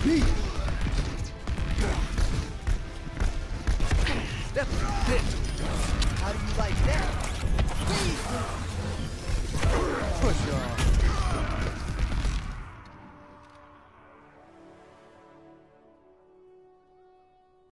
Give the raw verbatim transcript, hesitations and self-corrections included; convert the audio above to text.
me. That's it. How do you like that? Please.